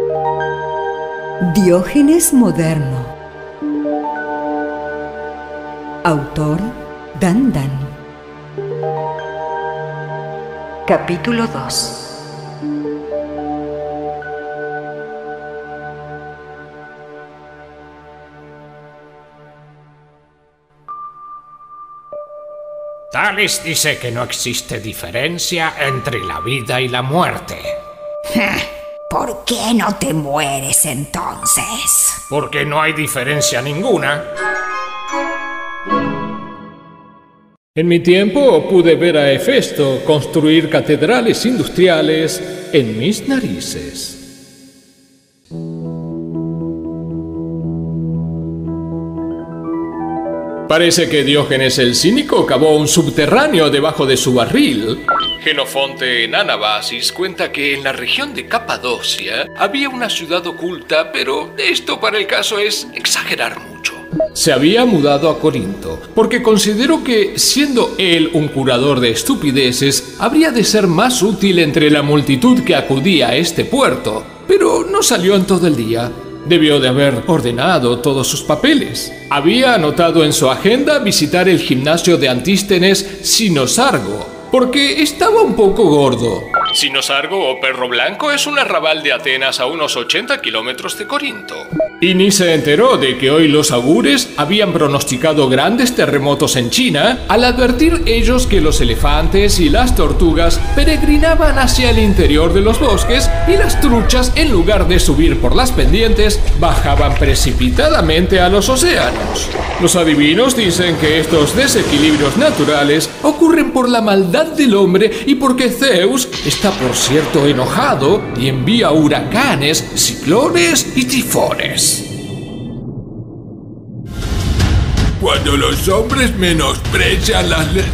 Diógenes moderno. Autor Dan. Capítulo 2. Tales dice que no existe diferencia entre la vida y la muerte. ¿Por qué no te mueres entonces? Porque no hay diferencia ninguna. En mi tiempo pude ver a Hefesto construir catedrales industriales en mis narices. Parece que Diógenes el Cínico cavó un subterráneo debajo de su barril. Genofonte en Anabasis cuenta que en la región de Capadocia había una ciudad oculta, pero esto para el caso es exagerar mucho. Se había mudado a Corinto, porque consideró que, siendo él un curador de estupideces, habría de ser más útil entre la multitud que acudía a este puerto, pero no salió en todo el día. Debió de haber ordenado todos sus papeles. Había anotado en su agenda visitar el gimnasio de Antístenes Sinosargo, porque estaba un poco gordo. Sinosargo o Perro Blanco es un arrabal de Atenas a unos 80 kilómetros de Corinto. Y ni se enteró de que hoy los augures habían pronosticado grandes terremotos en China al advertir ellos que los elefantes y las tortugas peregrinaban hacia el interior de los bosques y las truchas, en lugar de subir por las pendientes, bajaban precipitadamente a los océanos. Los adivinos dicen que estos desequilibrios naturales ocurren por la maldad del hombre y porque Zeus está, por cierto, enojado y envía huracanes, ciclones y tifones. Cuando los hombres menosprecian las leyes...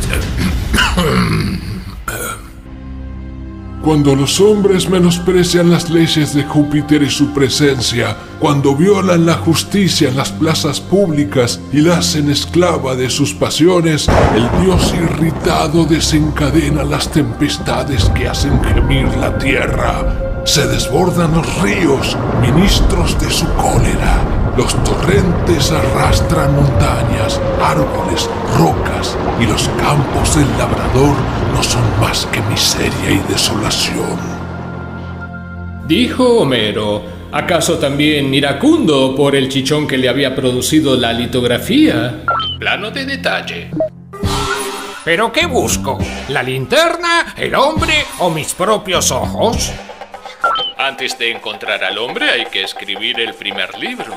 Cuando los hombres menosprecian las leyes de Júpiter y su presencia, cuando violan la justicia en las plazas públicas y la hacen esclava de sus pasiones, el dios irritado desencadena las tempestades que hacen gemir la tierra. Se desbordan los ríos, ministros de su cólera. Los torrentes arrastran montañas, árboles, rocas, y los campos del labrador no son más que miseria y desolación. Dijo Homero, ¿acaso también iracundo por el chichón que le había producido la litografía? Plano de detalle. ¿Pero qué busco? ¿La linterna, el hombre o mis propios ojos? Antes de encontrar al hombre hay que escribir el primer libro.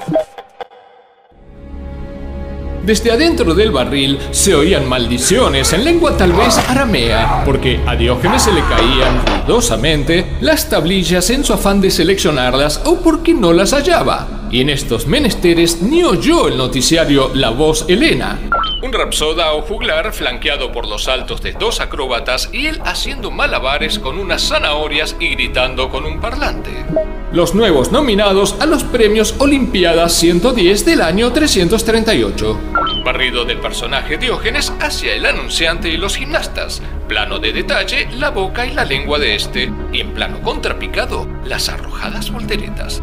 Desde adentro del barril se oían maldiciones en lengua tal vez aramea, porque a Diógenes se le caían ruidosamente las tablillas en su afán de seleccionarlas o porque no las hallaba. Y en estos menesteres ni oyó el noticiario La Voz Helena, un rapsoda o juglar flanqueado por los saltos de dos acróbatas y él haciendo malabares con unas zanahorias y gritando con un parlante. Los nuevos nominados a los premios Olimpiadas 110 del año 338. Barrido del personaje Diógenes hacia el anunciante y los gimnastas. Plano de detalle, la boca y la lengua de este. Y en plano contrapicado, las arrojadas volteretas.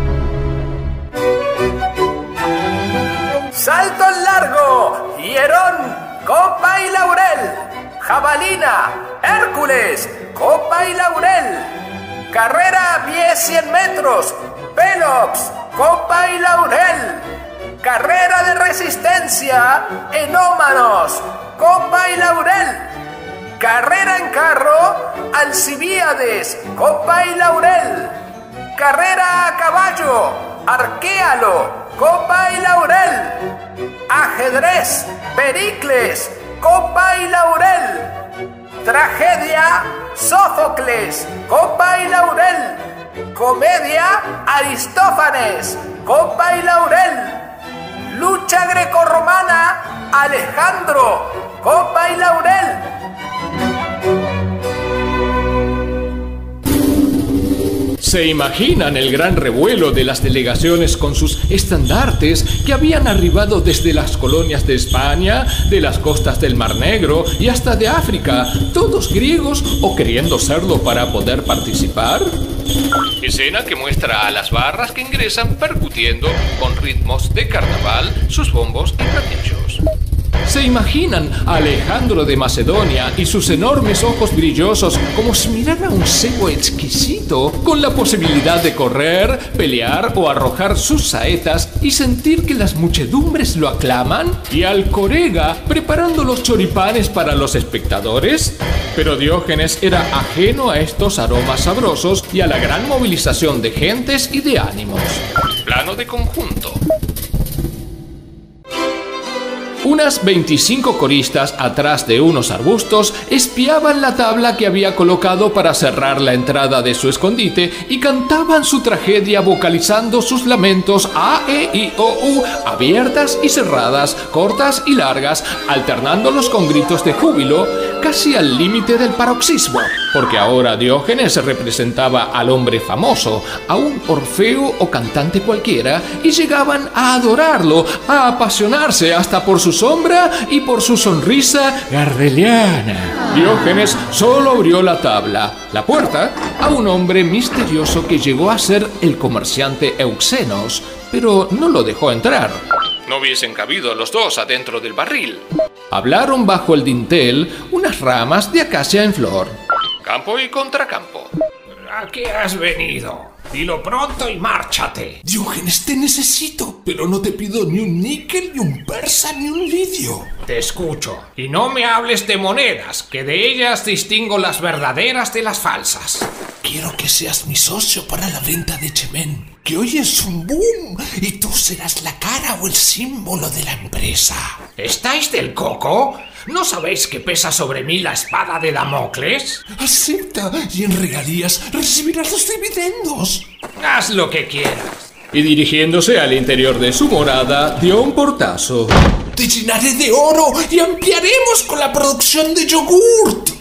Salto en largo, hierón, copa y laurel. Jabalina, Hércules, copa y laurel. Carrera a pie 100 metros, Pelops, copa y laurel. Carrera de resistencia, Enómanos, copa y laurel. Carrera en carro, Alcibíades, copa y laurel. Carrera a caballo, Arquéalo, copa y laurel. Ajedrez, Pericles, copa y laurel. Tragedia, Sófocles, copa y laurel. Comedia, Aristófanes, copa y laurel. Lucha grecorromana, Alejandro, copa y laurel. Se imaginan el gran revuelo de las delegaciones con sus estandartes que habían arribado desde las colonias de España, de las costas del Mar Negro y hasta de África, todos griegos o queriendo serlo para poder participar. Escena que muestra a las barras que ingresan percutiendo con ritmos de carnaval sus bombos y platillos. ¿Se imaginan a Alejandro de Macedonia y sus enormes ojos brillosos como si mirara un cebo exquisito, con la posibilidad de correr, pelear o arrojar sus saetas y sentir que las muchedumbres lo aclaman? ¿Y al Corega preparando los choripanes para los espectadores? Pero Diógenes era ajeno a estos aromas sabrosos y a la gran movilización de gentes y de ánimos. Plano de conjunto. Unas 25 coristas atrás de unos arbustos espiaban la tabla que había colocado para cerrar la entrada de su escondite y cantaban su tragedia vocalizando sus lamentos A, E, I, O, U, abiertas y cerradas, cortas y largas, alternándolos con gritos de júbilo, casi al límite del paroxismo, porque ahora Diógenes representaba al hombre famoso, a un Orfeo o cantante cualquiera, y llegaban a adorarlo, a apasionarse hasta por su sombra y por su sonrisa gardeliana. Diógenes solo abrió la tabla, la puerta, a un hombre misterioso que llegó a ser el comerciante Euxenos, pero no lo dejó entrar. No hubiesen cabido los dos adentro del barril. Hablaron bajo el dintel unas ramas de acacia en flor. Campo y contracampo. ¿A qué has venido? Dilo pronto y márchate. Diógenes, te necesito, pero no te pido ni un níquel, ni un persa, ni un lidio. Te escucho. Y no me hables de monedas, que de ellas distingo las verdaderas de las falsas. Quiero que seas mi socio para la venta de Chemen, que hoy es un boom, y tú serás la cara o el símbolo de la empresa. ¿Estáis del coco? ¿No sabéis que pesa sobre mí la espada de Damocles? Acepta, y en regalías recibirás los dividendos. Haz lo que quieras. Y dirigiéndose al interior de su morada, dio un portazo. Te llenaré de oro y ampliaremos con la producción de yogurt.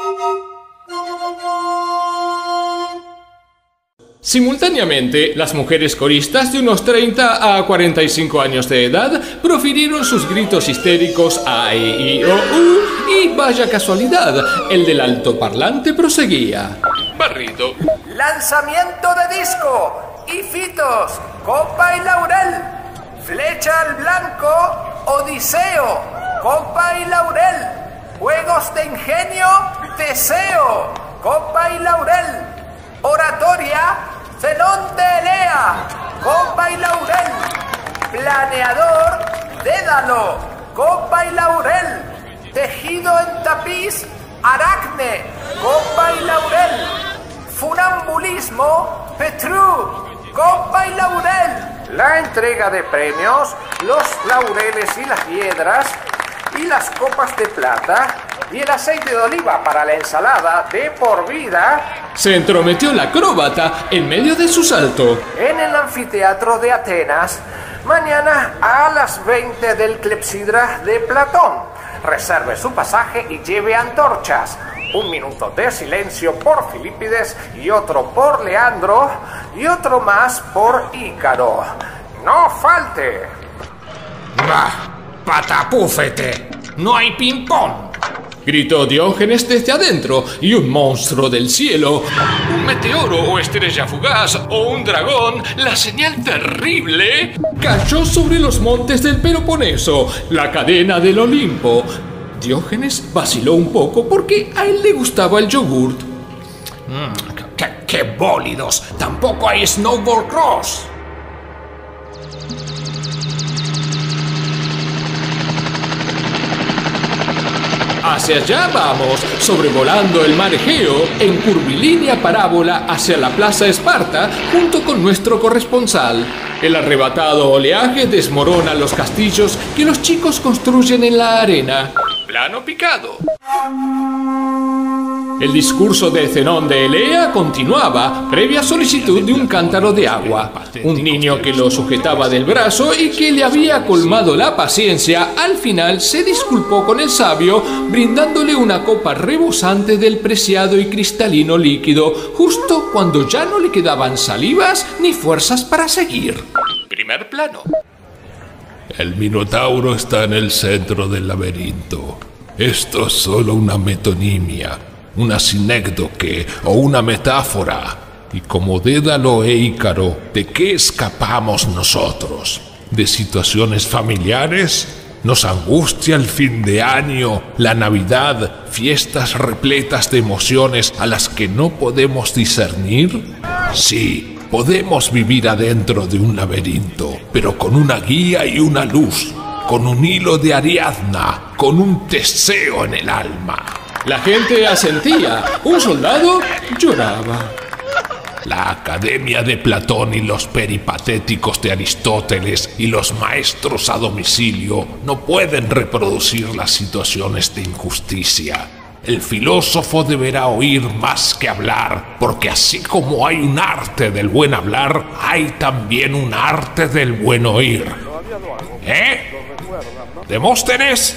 Simultáneamente, las mujeres coristas de unos 30 a 45 años de edad profirieron sus gritos histéricos A, E, I, O, U, y vaya casualidad, el del altoparlante proseguía. Barrido. Lanzamiento de disco. Hifitos, copa y laurel. Flecha al blanco, odiseo, copa y laurel. Juegos de ingenio, deseo, copa y laurel. Oratoria, Zenón de Elea, copa y laurel. Planeador, Dédalo, copa y laurel. Tejido en tapiz, Aracne, copa y laurel. Funambulismo, Petrú, copa y laurel. La entrega de premios, los laureles y las hiedras, y las copas de plata, y el aceite de oliva para la ensalada de por vida. Se entrometió la acróbata en medio de su salto. En el anfiteatro de Atenas, mañana a las 20 del clepsidra de Platón. Reserve su pasaje y lleve antorchas. 1 minuto de silencio por Filipides y otro por Leandro y otro más por Ícaro. ¡No falte! ¡Bah! ¡Patapúfete! ¡No hay ping-pong! Gritó Diógenes desde adentro, y un monstruo del cielo, un meteoro o estrella fugaz o un dragón, la señal terrible, cayó sobre los montes del Peloponeso, la cadena del Olimpo. Diógenes vaciló un poco porque a él le gustaba el yogurt. ¡Qué bólidos! ¡Tampoco hay snowboard cross! Hacia allá vamos, sobrevolando el mar Egeo, en curvilínea parábola hacia la plaza Esparta, junto con nuestro corresponsal. El arrebatado oleaje desmorona los castillos que los chicos construyen en la arena. Plano picado. El discurso de Zenón de Elea continuaba, previa solicitud de un cántaro de agua. Un niño que lo sujetaba del brazo y que le había colmado la paciencia, al final se disculpó con el sabio, brindándole una copa rebosante del preciado y cristalino líquido, justo cuando ya no le quedaban salivas ni fuerzas para seguir. Primer plano. El Minotauro está en el centro del laberinto. Esto es solo una metonimia, una sinécdoque o una metáfora. Y como Dédalo e Ícaro, ¿de qué escapamos nosotros? ¿De situaciones familiares? ¿Nos angustia el fin de año, la Navidad, fiestas repletas de emociones a las que no podemos discernir? Sí, podemos vivir adentro de un laberinto, pero con una guía y una luz, con un hilo de Ariadna, con un Teseo en el alma. La gente asentía. Un soldado lloraba. La Academia de Platón y los peripatéticos de Aristóteles y los maestros a domicilio no pueden reproducir las situaciones de injusticia. El filósofo deberá oír más que hablar, porque así como hay un arte del buen hablar, hay también un arte del buen oír. ¿Demóstenes?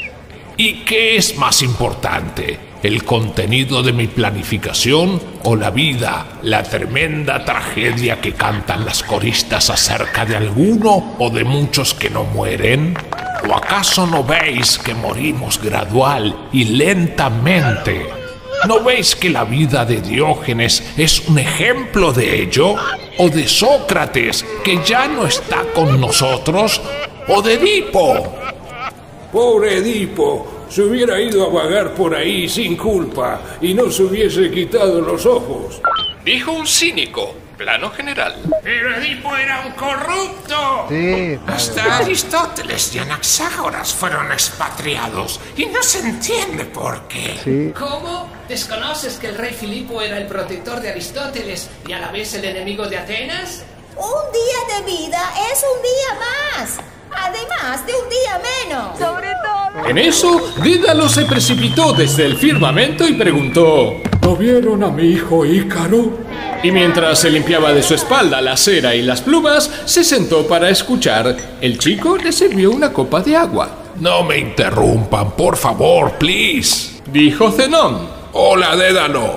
¿Y qué es más importante? ¿El contenido de mi planificación o la vida, la tremenda tragedia que cantan las coristas acerca de alguno o de muchos que no mueren? ¿O acaso no veis que morimos gradual y lentamente? ¿No veis que la vida de Diógenes es un ejemplo de ello? ¿O de Sócrates, que ya no está con nosotros? ¿O de Edipo? Pobre Edipo, se hubiera ido a vagar por ahí sin culpa y no se hubiese quitado los ojos. Dijo un cínico. Plano general. Pero Edipo era un corrupto. Sí. Hasta Aristóteles y Anaxágoras fueron expatriados y no se entiende por qué. Sí. ¿Cómo? ¿Desconoces que el rey Filipo era el protector de Aristóteles y a la vez el enemigo de Atenas? Un día de vida es un día más, además de un día menos. Sobre todo. En eso, Dédalo se precipitó desde el firmamento y preguntó: ¿No vieron a mi hijo Ícaro? Y mientras se limpiaba de su espalda la cera y las plumas, se sentó para escuchar. El chico le sirvió una copa de agua. No me interrumpan, por favor, please, dijo Zenón. Hola, Dédalo.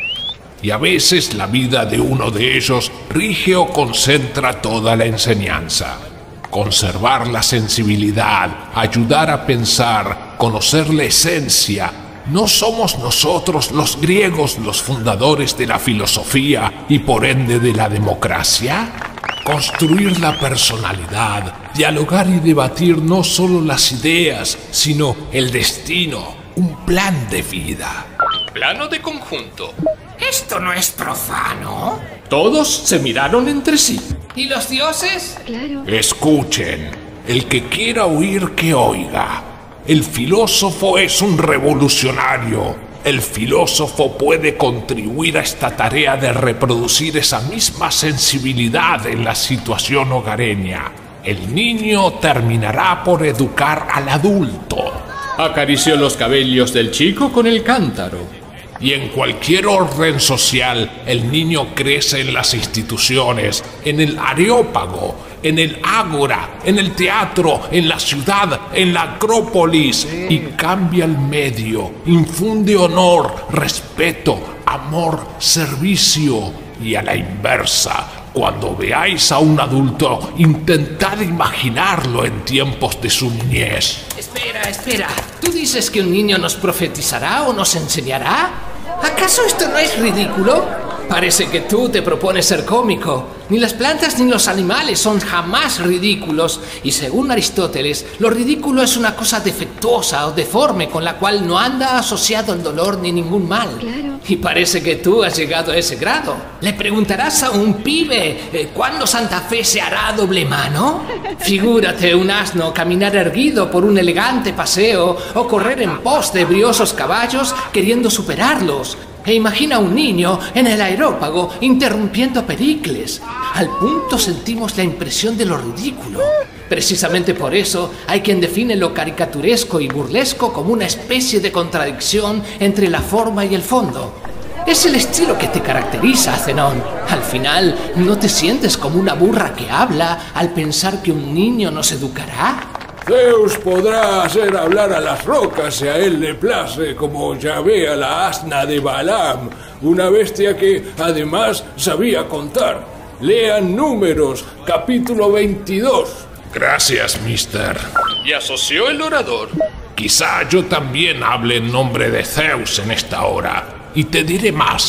Y a veces la vida de uno de ellos rige o concentra toda la enseñanza. Conservar la sensibilidad, ayudar a pensar, conocer la esencia. ¿No somos nosotros los griegos los fundadores de la filosofía y por ende de la democracia? Construir la personalidad, dialogar y debatir no solo las ideas, sino el destino, un plan de vida. Plano de conjunto. ¿Esto no es profano? Todos se miraron entre sí. ¿Y los dioses? Escuchen, el que quiera oír que oiga. El filósofo es un revolucionario. El filósofo puede contribuir a esta tarea de reproducir esa misma sensibilidad en la situación hogareña. El niño terminará por educar al adulto. Acarició los cabellos del chico con el cántaro. Y en cualquier orden social, el niño crece en las instituciones, en el areópago, en el ágora, en el teatro, en la ciudad, en la acrópolis, y cambia el medio, infunde honor, respeto, amor, servicio, y a la inversa. Cuando veáis a un adulto, intentad imaginarlo en tiempos de su niñez. Espera. ¿Tú dices que un niño nos profetizará o nos enseñará? ¿Acaso esto no es ridículo? Parece que tú te propones ser cómico. Ni las plantas ni los animales son jamás ridículos. Y según Aristóteles, lo ridículo es una cosa defectuosa o deforme con la cual no anda asociado el dolor ni ningún mal. Claro. Y parece que tú has llegado a ese grado. ¿Le preguntarás a un pibe cuándo Santa Fe se hará doble mano? Figúrate un asno caminar erguido por un elegante paseo o correr en pos de briosos caballos queriendo superarlos. E imagina a un niño en el aerópago interrumpiendo a Pericles. Al punto sentimos la impresión de lo ridículo. Precisamente por eso hay quien define lo caricaturesco y burlesco como una especie de contradicción entre la forma y el fondo. Es el estilo que te caracteriza, Zenón. Al final, ¿no te sientes como una burra que habla al pensar que un niño nos educará? Zeus podrá hacer hablar a las rocas si a él le place, como Yahvé a la asna de Balaam, una bestia que además sabía contar. Lean Números, capítulo 22. Gracias, mister. Y asoció el orador. Quizá yo también hable en nombre de Zeus en esta hora. Y te diré más.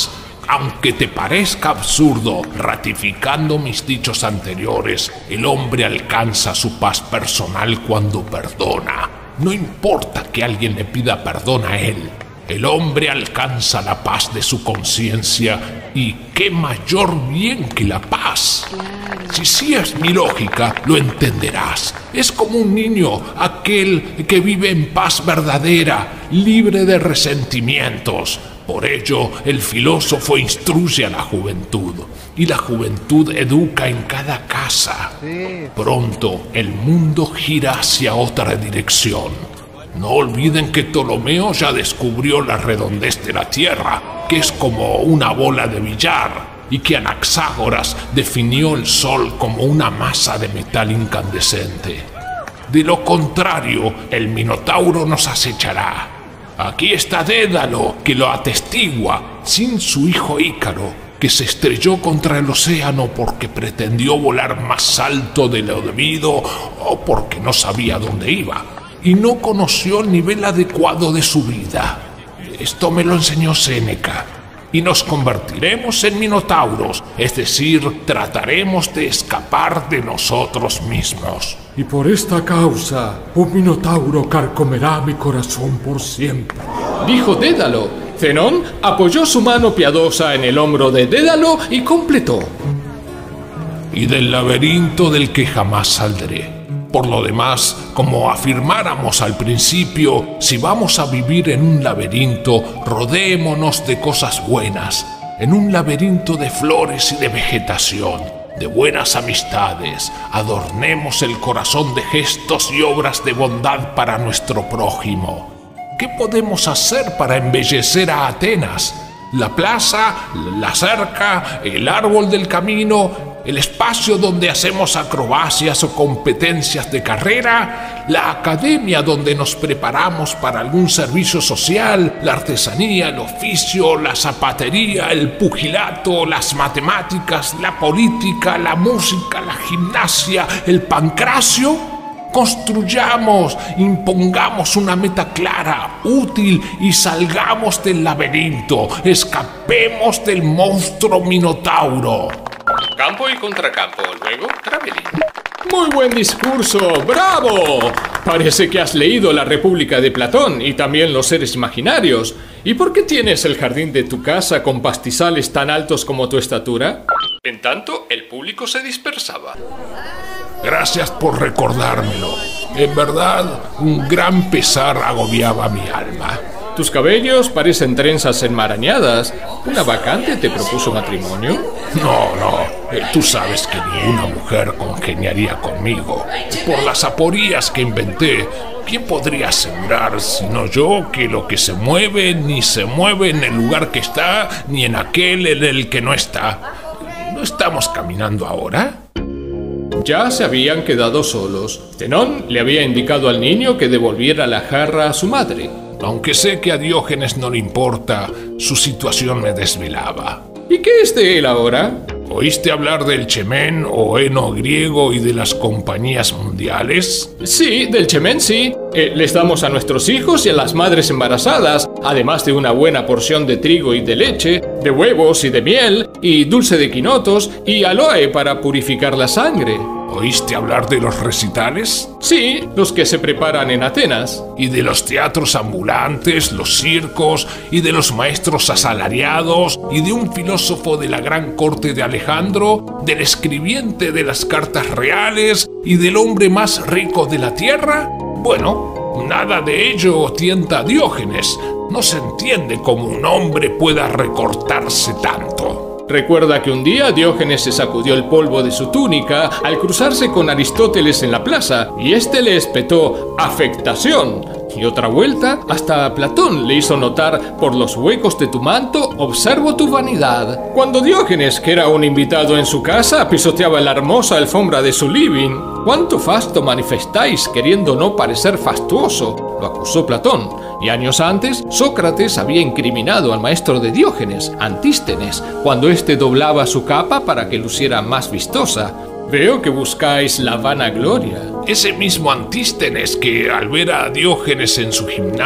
Aunque te parezca absurdo, ratificando mis dichos anteriores, el hombre alcanza su paz personal cuando perdona. No importa que alguien le pida perdón a él. El hombre alcanza la paz de su conciencia, y qué mayor bien que la paz. Si sigues mi lógica, lo entenderás. Es como un niño, aquel que vive en paz verdadera, libre de resentimientos. Por ello, el filósofo instruye a la juventud, y la juventud educa en cada casa. Pronto, el mundo gira hacia otra dirección. No olviden que Ptolomeo ya descubrió la redondez de la Tierra, que es como una bola de billar, y que Anaxágoras definió el Sol como una masa de metal incandescente. De lo contrario, el Minotauro nos acechará. Aquí está Dédalo, que lo atestigua, sin su hijo Ícaro, que se estrelló contra el océano porque pretendió volar más alto de lo debido o porque no sabía dónde iba y no conoció el nivel adecuado de su vida. Esto me lo enseñó Séneca. Y nos convertiremos en minotauros, es decir, trataremos de escapar de nosotros mismos. Y por esta causa, un minotauro carcomerá mi corazón por siempre, dijo Dédalo. Zenón apoyó su mano piadosa en el hombro de Dédalo y completó: y del laberinto del que jamás saldré. Por lo demás, como afirmáramos al principio, si vamos a vivir en un laberinto, rodémonos de cosas buenas, en un laberinto de flores y de vegetación, de buenas amistades. Adornemos el corazón de gestos y obras de bondad para nuestro prójimo. ¿Qué podemos hacer para embellecer a Atenas? La plaza, la cerca, el árbol del camino, el espacio donde hacemos acrobacias o competencias de carrera, la academia donde nos preparamos para algún servicio social, la artesanía, el oficio, la zapatería, el pugilato, las matemáticas, la política, la música, la gimnasia, el pancracio. Construyamos, impongamos una meta clara, útil y salgamos del laberinto. Escapemos del monstruo Minotauro. Campo y contracampo, luego travelín. Muy buen discurso, ¡bravo! Parece que has leído La República de Platón y también Los seres imaginarios. ¿Y por qué tienes el jardín de tu casa con pastizales tan altos como tu estatura? En tanto, el público se dispersaba. Gracias por recordármelo. En verdad, un gran pesar agobiaba mi alma. Tus cabellos parecen trenzas enmarañadas. ¿Una vacante te propuso matrimonio? No. Tú sabes que ninguna mujer congeniaría conmigo. Por las aporías que inventé, ¿quién podría asegurar, sino yo, que lo que se mueve ni se mueve en el lugar que está, ni en aquel en el que no está? ¿No estamos caminando ahora? Ya se habían quedado solos. Zenón le había indicado al niño que devolviera la jarra a su madre. Aunque sé que a Diógenes no le importa, su situación me desvelaba. ¿Y qué es de él ahora? ¿Oíste hablar del Chemen o heno griego y de las compañías mundiales? Sí, del Chemen sí. Les damos a nuestros hijos y a las madres embarazadas, además de una buena porción de trigo y de leche, de huevos y de miel, y dulce de quinotos, y aloe para purificar la sangre. ¿Oíste hablar de los recitales? Sí, los que se preparan en Atenas. Y de los teatros ambulantes, los circos, y de los maestros asalariados, y de un filósofo de la gran corte de Alejandro, del escribiente de las cartas reales, y del hombre más rico de la tierra. Bueno, nada de ello tienta a Diógenes. No se entiende cómo un hombre pueda recortarse tanto. Recuerda que un día Diógenes se sacudió el polvo de su túnica al cruzarse con Aristóteles en la plaza, y éste le espetó afectación. Y otra vuelta, hasta Platón le hizo notar: por los huecos de tu manto observo tu vanidad. Cuando Diógenes, que era un invitado en su casa, pisoteaba la hermosa alfombra de su living: ¿cuánto fasto manifestáis queriendo no parecer fastuoso?, lo acusó Platón. Y años antes, Sócrates había incriminado al maestro de Diógenes, Antístenes, cuando éste doblaba su capa para que luciera más vistosa. Veo que buscáis la vanagloria. Ese mismo Antístenes que, al ver a Diógenes en su gimnasio,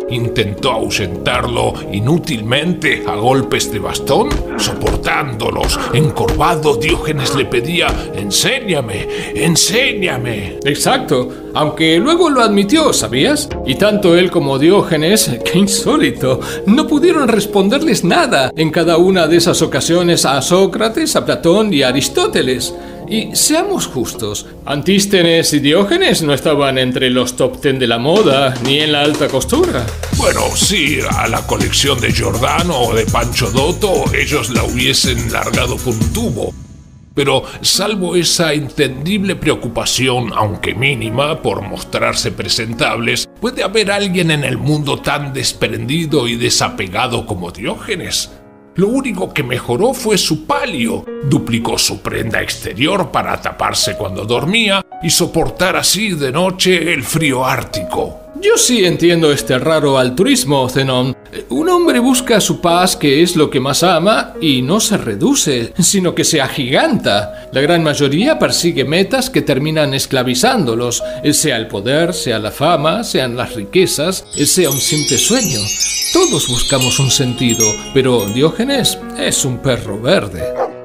intentó ahuyentarlo inútilmente a golpes de bastón. Soportándolos, encorvado, Diógenes le pedía: enséñame, enséñame. Exacto, aunque luego lo admitió, ¿sabías? Y tanto él como Diógenes, qué insólito, no pudieron responderles nada en cada una de esas ocasiones a Sócrates, a Platón y a Aristóteles. Y seamos justos, Antístenes y Diógenes no estaban entre los top 10 de la moda, ni en la alta costura. Bueno, sí, a la colección de Giordano o de Pancho Dotto ellos la hubiesen largado con un tubo. Pero salvo esa entendible preocupación, aunque mínima, por mostrarse presentables, ¿puede haber alguien en el mundo tan desprendido y desapegado como Diógenes? Lo único que mejoró fue su palio. Duplicó su prenda exterior para taparse cuando dormía y soportar así de noche el frío ártico. Yo sí entiendo este raro altruismo, Zenón. Un hombre busca su paz, que es lo que más ama, y no se reduce, sino que se agiganta. La gran mayoría persigue metas que terminan esclavizándolos, sea el poder, sea la fama, sean las riquezas, sea un simple sueño. Todos buscamos un sentido, pero Diógenes es un perro verde.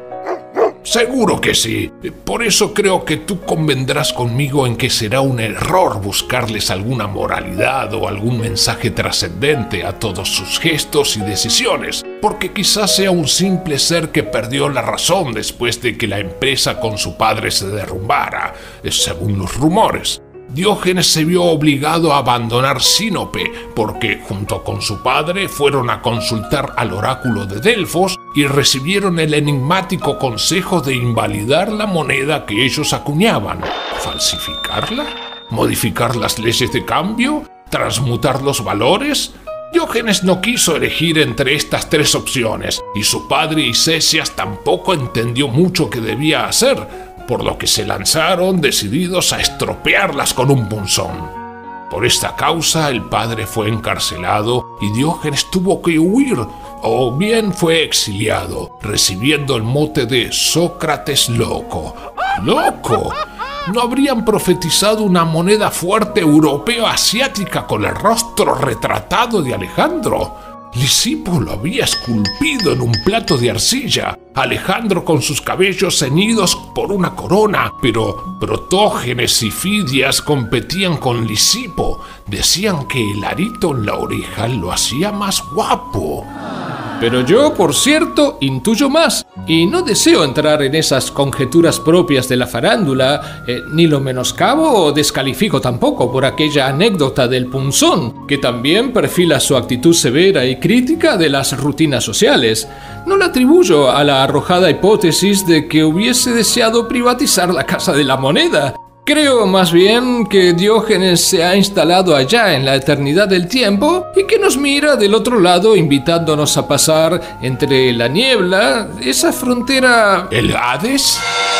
Seguro que sí. Por eso creo que tú convendrás conmigo en que será un error buscarles alguna moralidad o algún mensaje trascendente a todos sus gestos y decisiones, porque quizás sea un simple ser que perdió la razón después de que la empresa con su padre se derrumbara, según los rumores. Diógenes se vio obligado a abandonar Sinope porque, junto con su padre, fueron a consultar al oráculo de Delfos y recibieron el enigmático consejo de invalidar la moneda que ellos acuñaban. ¿Falsificarla? ¿Modificar las leyes de cambio? ¿Transmutar los valores? Diógenes no quiso elegir entre estas tres opciones, y su padre Isesias tampoco entendió mucho qué debía hacer, por lo que se lanzaron decididos a estropearlas con un punzón. Por esta causa el padre fue encarcelado y Diógenes tuvo que huir, o bien fue exiliado, recibiendo el mote de Sócrates loco. ¡Loco! ¿No habrían profetizado una moneda fuerte europeo-asiática con el rostro retratado de Alejandro? Lisipo lo había esculpido en un plato de arcilla, Alejandro con sus cabellos ceñidos por una corona, pero Protógenes y Fidias competían con Lisipo. Decían que el arito en la oreja lo hacía más guapo. Pero yo, por cierto, intuyo más, y no deseo entrar en esas conjeturas propias de la farándula, ni lo menoscabo o descalifico tampoco por aquella anécdota del punzón, que también perfila su actitud severa y crítica de las rutinas sociales. No la atribuyo a la arrojada hipótesis de que hubiese deseado privatizar la Casa de la Moneda. Creo más bien que Diógenes se ha instalado allá en la eternidad del tiempo y que nos mira del otro lado invitándonos a pasar entre la niebla, esa frontera... ¿El Hades?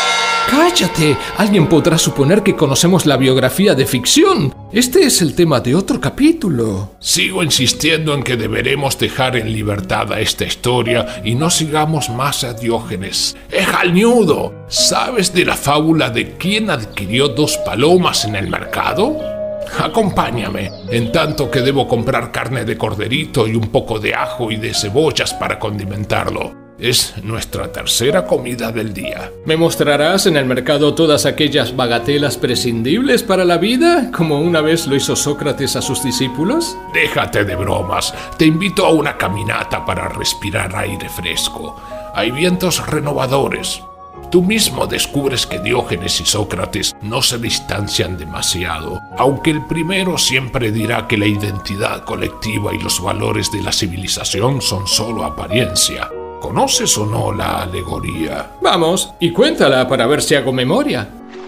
¡Cállate! Alguien podrá suponer que conocemos la biografía de ficción. Este es el tema de otro capítulo. Sigo insistiendo en que deberemos dejar en libertad a esta historia y no sigamos más a Diógenes. ¡Ejalñudo! ¿Sabes de la fábula de quién adquirió 2 palomas en el mercado? Acompáñame, en tanto que debo comprar carne de corderito y un poco de ajo y de cebollas para condimentarlo. Es nuestra tercera comida del día. ¿Me mostrarás en el mercado todas aquellas bagatelas prescindibles para la vida, como una vez lo hizo Sócrates a sus discípulos? Déjate de bromas. Te invito a una caminata para respirar aire fresco. Hay vientos renovadores. Tú mismo descubres que Diógenes y Sócrates no se distancian demasiado, aunque el primero siempre dirá que la identidad colectiva y los valores de la civilización son solo apariencia. ¿Conoces o no la alegoría? Vamos, y cuéntala para ver si hago memoria.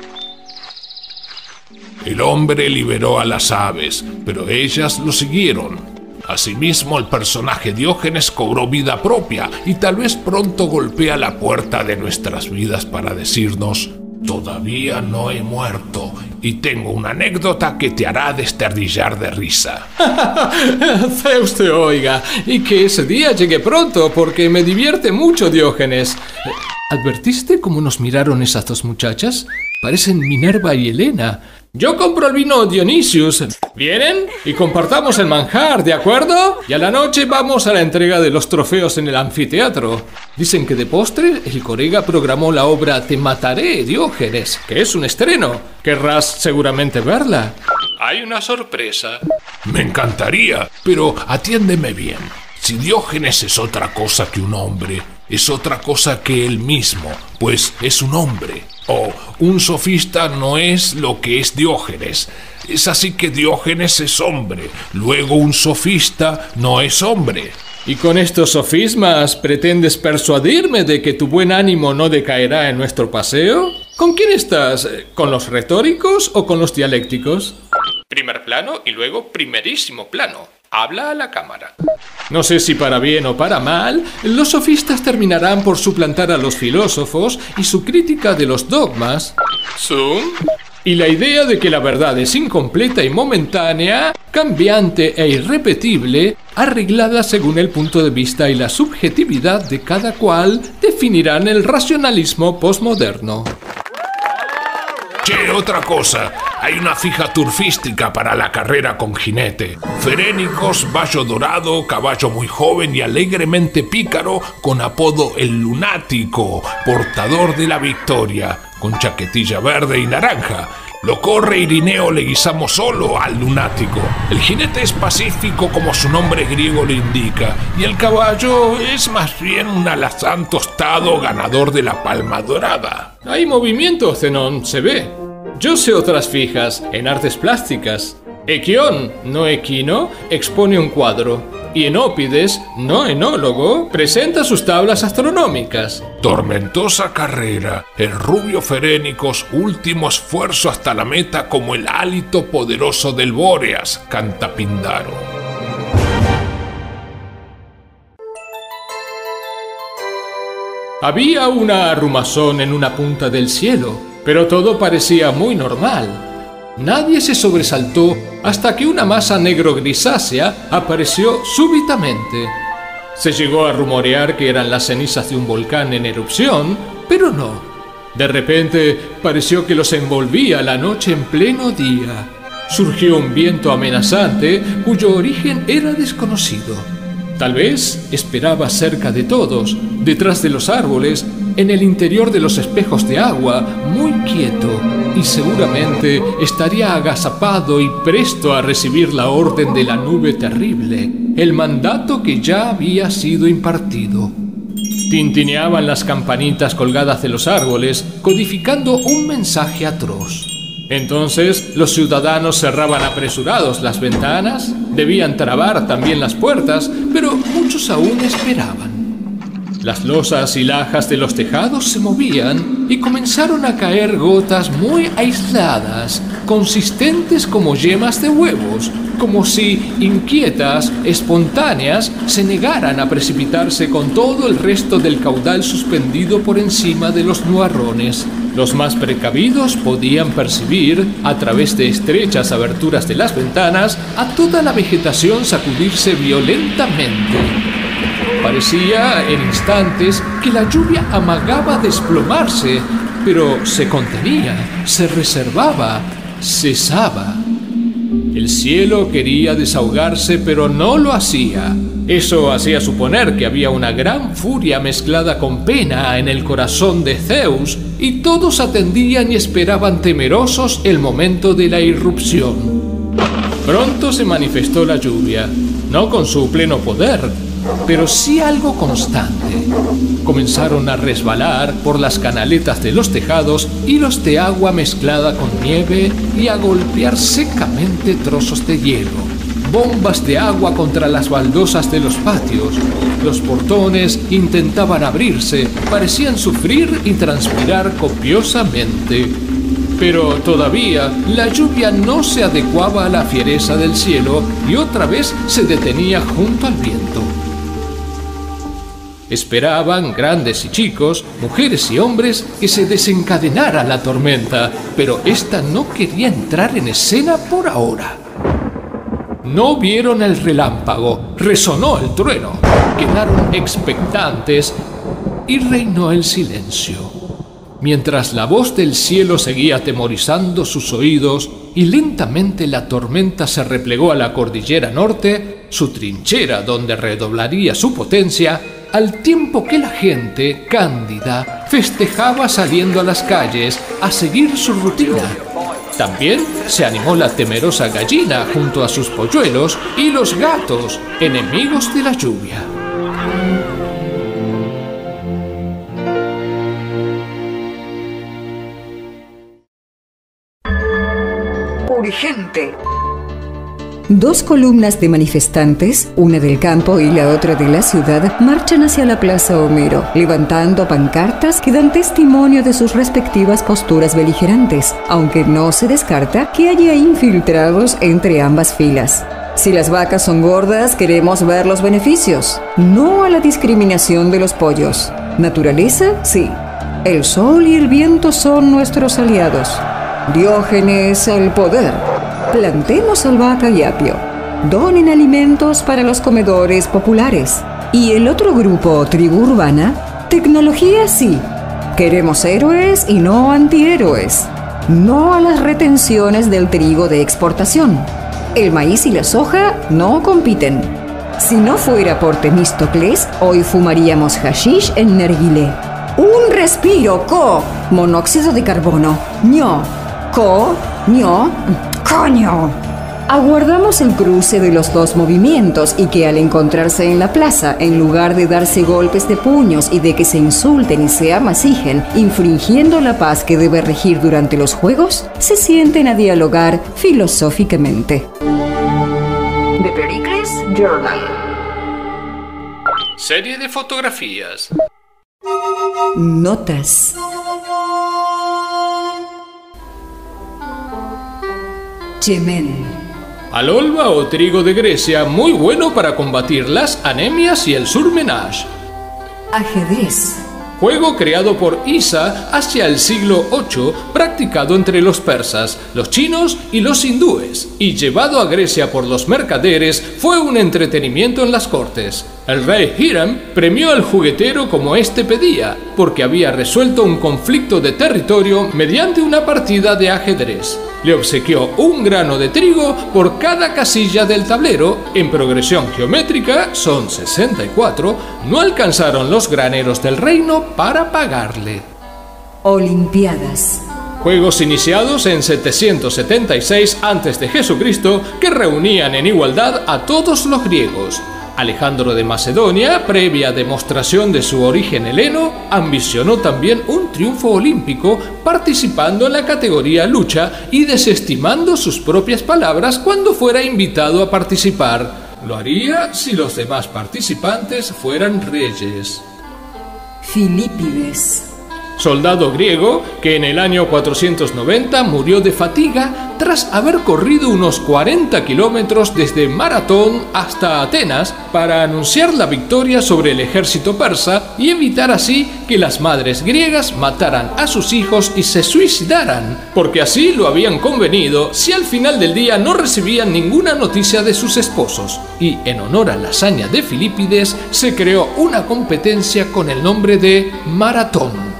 El hombre liberó a las aves, pero ellas lo siguieron. Asimismo, el personaje Diógenes cobró vida propia y tal vez pronto golpea la puerta de nuestras vidas para decirnos: todavía no he muerto y tengo una anécdota que te hará desternillar de risa. Zeus te oiga, y que ese día llegue pronto, porque me divierte mucho Diógenes. ¿Advertiste cómo nos miraron esas 2 muchachas? Parecen Minerva y Helena. Yo compro el vino Dionysius. ¿Vienen? Y compartamos el manjar, ¿de acuerdo? Y a la noche vamos a la entrega de los trofeos en el anfiteatro. Dicen que de postre el colega programó la obra Te mataré, Diógenes, que es un estreno. Querrás seguramente verla. Hay una sorpresa. Me encantaría, pero atiéndeme bien. Si Diógenes es otra cosa que un hombre, es otra cosa que él mismo, pues es un hombre. O un sofista no es lo que es Diógenes. Es así que Diógenes es hombre, luego un sofista no es hombre. ¿Y con estos sofismas pretendes persuadirme de que tu buen ánimo no decaerá en nuestro paseo? ¿Con quién estás? ¿Con los retóricos o con los dialécticos? Primer plano y luego primerísimo plano. Habla a la cámara. No sé si para bien o para mal, los sofistas terminarán por suplantar a los filósofos y su crítica de los dogmas. Zoom. Y la idea de que la verdad es incompleta y momentánea, cambiante e irrepetible, arreglada según el punto de vista y la subjetividad de cada cual, definirán el racionalismo posmoderno. Che, otra cosa. Hay una fija turfística para la carrera con jinete. Ferénicos, vallo dorado, caballo muy joven y alegremente pícaro, con apodo el lunático, portador de la victoria, con chaquetilla verde y naranja. Lo corre Irineo Leguizamo solo al lunático. El jinete es pacífico como su nombre griego le indica, y el caballo es más bien un alazán tostado ganador de la palma dorada. Hay movimiento, Zenón, se ve. Yo sé otras fijas en artes plásticas. Equión, no equino, expone un cuadro. Y Enópides, no enólogo, presenta sus tablas astronómicas. Tormentosa carrera, el rubio Ferénicos, último esfuerzo hasta la meta como el hálito poderoso del Bóreas, canta Píndaro. Había una arrumazón en una punta del cielo, pero todo parecía muy normal. Nadie se sobresaltó hasta que una masa negro-grisácea apareció súbitamente. Se llegó a rumorear que eran las cenizas de un volcán en erupción, pero no. De repente pareció que los envolvía la noche en pleno día. Surgió un viento amenazante cuyo origen era desconocido. Tal vez esperaba cerca de todos, detrás de los árboles, en el interior de los espejos de agua, muy quieto, y seguramente estaría agazapado y presto a recibir la orden de la nube terrible, el mandato que ya había sido impartido. Tintineaban las campanitas colgadas de los árboles, codificando un mensaje atroz. Entonces los ciudadanos cerraban apresurados las ventanas, debían trabar también las puertas, pero muchos aún esperaban. Las losas y lajas de los tejados se movían y comenzaron a caer gotas muy aisladas, consistentes como yemas de huevos, como si, inquietas, espontáneas, se negaran a precipitarse con todo el resto del caudal suspendido por encima de los nubarrones. Los más precavidos podían percibir, a través de estrechas aberturas de las ventanas, a toda la vegetación sacudirse violentamente. Parecía en instantes que la lluvia amagaba desplomarse, pero se contenía, se reservaba, cesaba. El cielo quería desahogarse, pero no lo hacía. Eso hacía suponer que había una gran furia mezclada con pena en el corazón de Zeus, y todos atendían y esperaban temerosos el momento de la irrupción. Pronto se manifestó la lluvia, no con su pleno poder, pero sí algo constante. Comenzaron a resbalar por las canaletas de los tejados hilos de agua mezclada con nieve y a golpear secamente trozos de hielo. Bombas de agua contra las baldosas de los patios. Los portones intentaban abrirse, parecían sufrir y transpirar copiosamente. Pero todavía la lluvia no se adecuaba a la fiereza del cielo y otra vez se detenía junto al viento. Esperaban, grandes y chicos, mujeres y hombres, que se desencadenara la tormenta, pero ésta no quería entrar en escena por ahora. No vieron el relámpago, resonó el trueno, quedaron expectantes y reinó el silencio. mientras la voz del cielo seguía atemorizando sus oídos y lentamente la tormenta se replegó a la cordillera norte, su trinchera donde redoblaría su potencia, al tiempo que la gente, cándida, festejaba saliendo a las calles a seguir su rutina. También se animó la temerosa gallina junto a sus polluelos y los gatos, enemigos de la lluvia. Urgente. Dos columnas de manifestantes, una del campo y la otra de la ciudad, marchan hacia la Plaza Homero, levantando pancartas que dan testimonio de sus respectivas posturas beligerantes, aunque no se descarta que haya infiltrados entre ambas filas. Si las vacas son gordas, queremos ver los beneficios, no a la discriminación de los pollos. Naturaleza, sí. El sol y el viento son nuestros aliados. Diógenes al poder. Plantemos albahaca y apio. Donen alimentos para los comedores populares. Y el otro grupo, tribu urbana, tecnología sí. Queremos héroes y no antihéroes. No a las retenciones del trigo de exportación. El maíz y la soja no compiten. Si no fuera por Temístocles, hoy fumaríamos hashish en Nerguilé. Un respiro, co. Monóxido de carbono. ño. Co. ño. ¡Coño! Aguardamos el cruce de los dos movimientos y que al encontrarse en la plaza, en lugar de darse golpes de puños y de que se insulten y se amasijen, infringiendo la paz que debe regir durante los juegos, se sienten a dialogar filosóficamente. The Pericles Journal. Serie de fotografías. Notas. Yemen. Alolva o trigo de Grecia, muy bueno para combatir las anemias y el surmenage. Ajedrez. Juego creado por Isa hacia el siglo VIII, practicado entre los persas, los chinos y los hindúes, y llevado a Grecia por los mercaderes, fue un entretenimiento en las cortes. El rey Hiram premió al juguetero como éste pedía, porque había resuelto un conflicto de territorio mediante una partida de ajedrez. Le obsequió un grano de trigo por cada casilla del tablero. En progresión geométrica, son 64, no alcanzaron los graneros del reino para pagarle. Olimpiadas. Juegos iniciados en 776 a.C. que reunían en igualdad a todos los griegos. Alejandro de Macedonia, previa demostración de su origen heleno, ambicionó también un triunfo olímpico participando en la categoría lucha y desestimando sus propias palabras cuando fuera invitado a participar. Lo haría si los demás participantes fueran reyes. Filipides. Soldado griego que en el año 490 murió de fatiga tras haber corrido unos 40 kilómetros desde Maratón hasta Atenas para anunciar la victoria sobre el ejército persa y evitar así que las madres griegas mataran a sus hijos y se suicidaran, porque así lo habían convenido si al final del día no recibían ninguna noticia de sus esposos. Y en honor a la hazaña de Filipides se creó una competencia con el nombre de Maratón.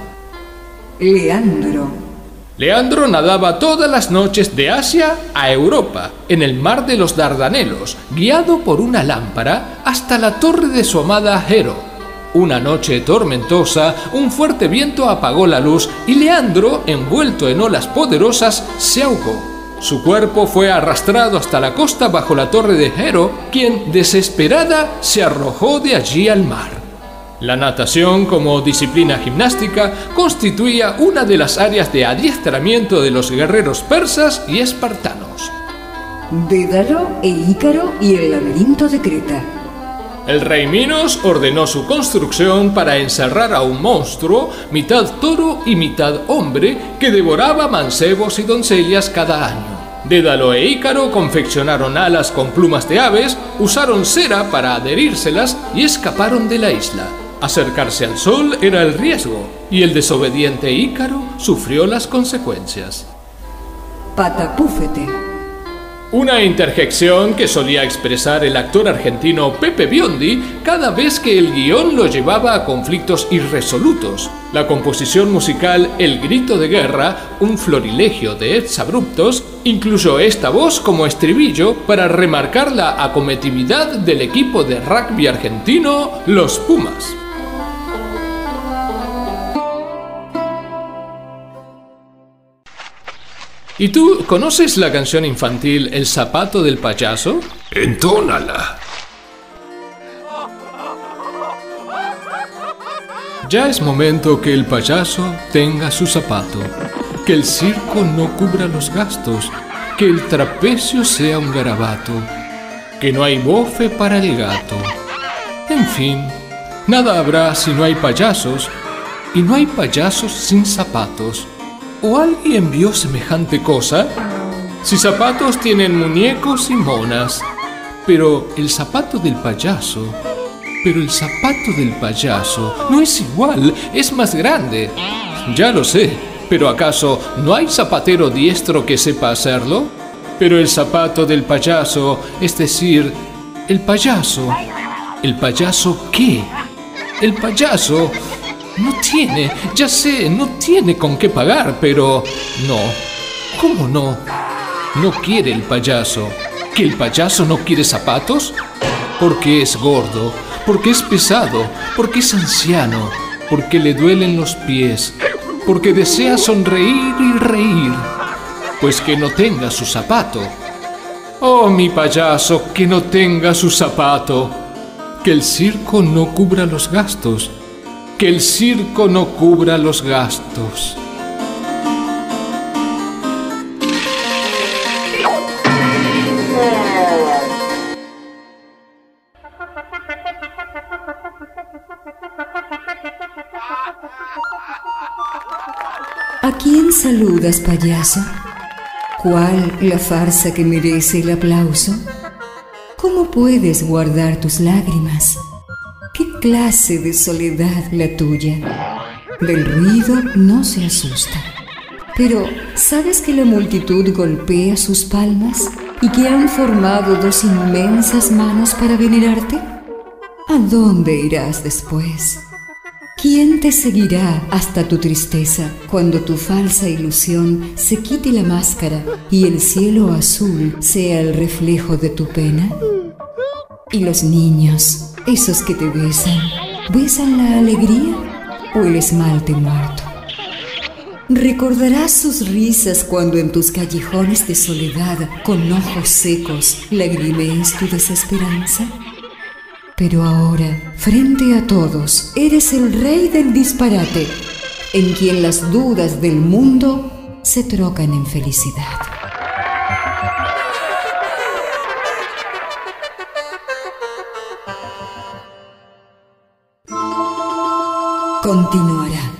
Leandro nadaba todas las noches de Asia a Europa, en el mar de los Dardanelos, guiado por una lámpara hasta la torre de su amada Hero. Una noche tormentosa, un fuerte viento apagó la luz y Leandro, envuelto en olas poderosas, se ahogó. Su cuerpo fue arrastrado hasta la costa bajo la torre de Hero, quien, desesperada, se arrojó de allí al mar. La natación como disciplina gimnástica constituía una de las áreas de adiestramiento de los guerreros persas y espartanos. Dédalo e Ícaro y el laberinto de Creta. El rey Minos ordenó su construcción para encerrar a un monstruo, mitad toro y mitad hombre, que devoraba mancebos y doncellas cada año. Dédalo e Ícaro confeccionaron alas con plumas de aves, usaron cera para adherírselas y escaparon de la isla. Acercarse al sol era el riesgo, y el desobediente Ícaro sufrió las consecuencias. Patapúfete. Una interjección que solía expresar el actor argentino Pepe Biondi cada vez que el guión lo llevaba a conflictos irresolutos. La composición musical El Grito de Guerra, un florilegio de exabruptos, incluyó esta voz como estribillo para remarcar la acometividad del equipo de rugby argentino, los Pumas. ¿Y tú conoces la canción infantil El zapato del payaso? Entónala. Ya es momento que el payaso tenga su zapato, que el circo no cubra los gastos, que el trapecio sea un garabato, que no hay bofe para el gato. En fin, nada habrá si no hay payasos, y no hay payasos sin zapatos. ¿O alguien vio semejante cosa? Si zapatos tienen muñecos y monas, pero el zapato del payaso no es igual, es más grande. Ya lo sé, pero ¿acaso no hay zapatero diestro que sepa hacerlo? Pero el zapato del payaso, es decir, ¿el payaso qué? El payaso no tiene, ya sé, no tiene con qué pagar, pero no. ¿Cómo no? No quiere el payaso. ¿Que el payaso no quiere zapatos? Porque es gordo, porque es pesado, porque es anciano, porque le duelen los pies, porque desea sonreír y reír. Pues que no tenga su zapato. Oh, mi payaso, que no tenga su zapato. Que el circo no cubra los gastos. Que el circo no cubra los gastos. ¿A quién saludas, payaso? ¿Cuál la farsa que merece el aplauso? ¿Cómo puedes guardar tus lágrimas? ¿Qué clase de soledad la tuya? Del ruido no se asusta. Pero, ¿sabes que la multitud golpea sus palmas y que han formado dos inmensas manos para venerarte? ¿A dónde irás después? ¿Quién te seguirá hasta tu tristeza cuando tu falsa ilusión se quite la máscara y el cielo azul sea el reflejo de tu pena? ¿Y los niños, esos que te besan, besan la alegría o el esmalte muerto? ¿Recordarás sus risas cuando en tus callejones de soledad, con ojos secos, lagrimees tu desesperanza? Pero ahora, frente a todos, eres el rey del disparate, en quien las dudas del mundo se trocan en felicidad. Continuará.